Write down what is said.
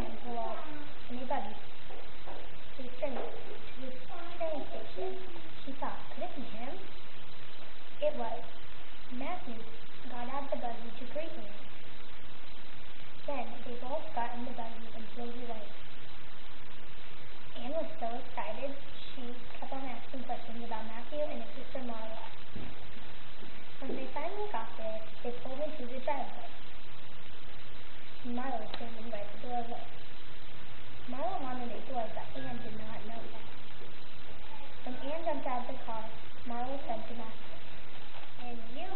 Anne pull up in a buggy. Returning to the train station, she thought, could it be him? It was. Matthew got out of the buggy to greet Anne. Then they both got in the buggy and drove away. Anne was so excited, she kept on asking questions about Matthew and his sister Marla. When they finally got there, they pulled into the driveway. Marla was standing by the doorway. Marla wanted a door, but Anne did not know that. When Anne jumped out of the car, Marla said to Matthew, "And you